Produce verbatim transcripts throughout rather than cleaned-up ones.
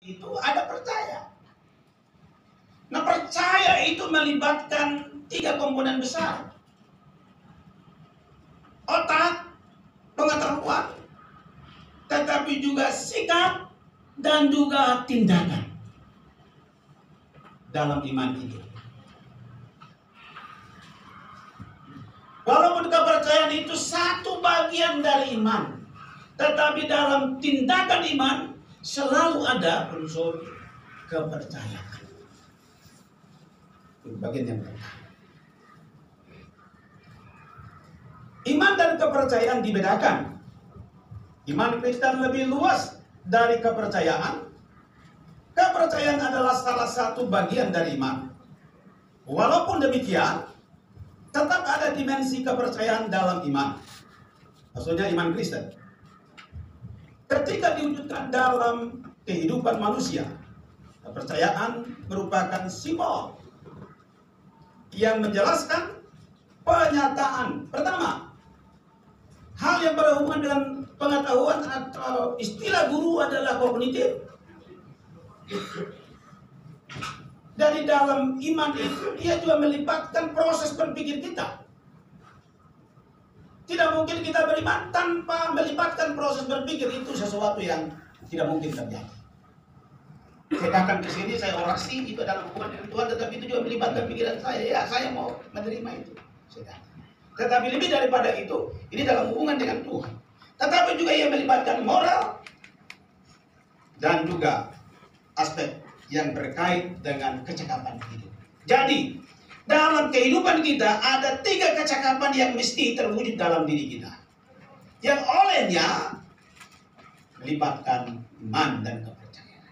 itu ada percaya. Nah, percaya itu melibatkan tiga komponen besar. Otak, pengetahuan, tetapi juga sikap dan juga tindakan dalam iman itu. Walaupun kepercayaan itu satu bagian dari iman, tetapi dalam tindakan iman selalu ada unsur kepercayaan. Itu bagian yang pertama. Iman dan kepercayaan dibedakan. Iman Kristen lebih luas dari kepercayaan. Kepercayaan adalah salah satu bagian dari iman. Walaupun demikian, tetap ada dimensi kepercayaan dalam iman. Maksudnya iman Kristen. Ketika diwujudkan dalam kehidupan manusia, kepercayaan merupakan simbol yang menjelaskan penyataan. Pertama, hal yang berhubungan dengan pengetahuan atau istilah guru adalah kognitif. Dari dalam iman itu, dia juga melibatkan proses berpikir kita. Tidak mungkin kita beriman tanpa melibatkan proses berpikir. Itu sesuatu yang tidak mungkin terjadi. Saya datang ke sini, saya orasi, itu adalah hubungan dengan Tuhan, tetapi itu juga melibatkan pikiran saya. Ya, saya mau menerima itu. Saya Tetapi lebih daripada itu, ini dalam hubungan dengan Tuhan. Tetapi juga ia melibatkan moral dan juga aspek yang berkait dengan kecakapan hidup. Jadi, dalam kehidupan kita ada tiga kecakapan yang mesti terwujud dalam diri kita. Yang olehnya melibatkan iman dan kepercayaan.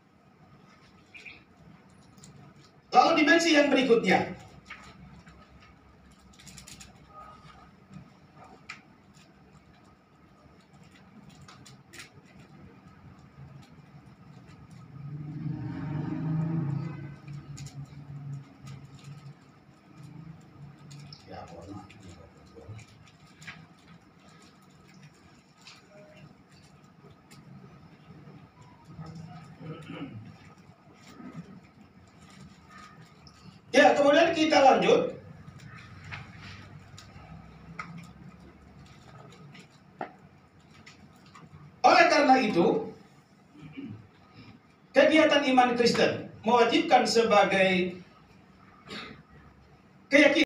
Lalu dimensi yang berikutnya. Ya, kemudian kita lanjut. Oleh karena itu, kegiatan iman Kristen mewajibkan sebagai keyakinan